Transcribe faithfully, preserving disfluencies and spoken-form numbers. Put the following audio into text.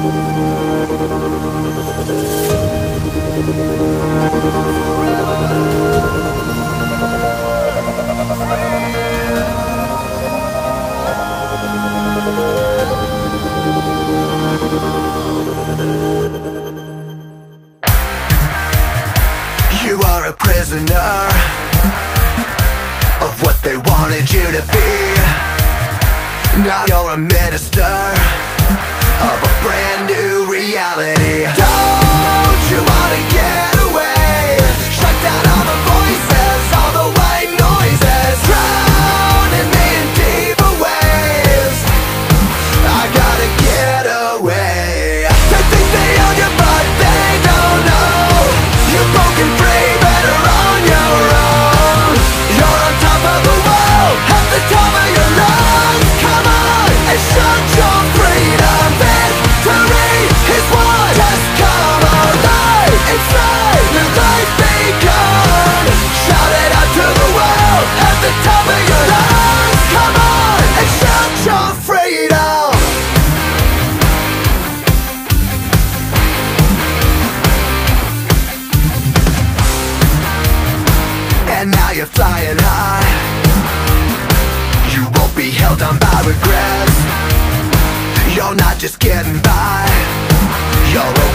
You are a prisoner of what they wanted you to be. Now you're a minister of a brand new reality. Don't you wanna get away? Shut down all the voices, all the white noises, drowning me in deeper waves. I gotta get away. They think they own you, but they don't know. You're broken free, better on your own. You're on top of the world, at the top of your lungs. Come on and shout your freedom. Victory is won. Just come alive inside. New life begun. Shout it out to the world, at the top of your lungs. Come on and shout your freedom. And now you're flying high. You won't be held down by regrets. You're not just getting by, you're